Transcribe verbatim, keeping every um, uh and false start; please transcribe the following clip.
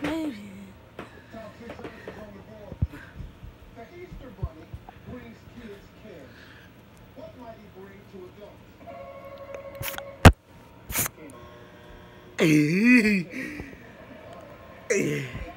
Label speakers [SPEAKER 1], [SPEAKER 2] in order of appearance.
[SPEAKER 1] Maybe.
[SPEAKER 2] Top six answers on the board. The Easter Bunny brings kids care. What might he bring to adults?
[SPEAKER 1] Eh. Eh.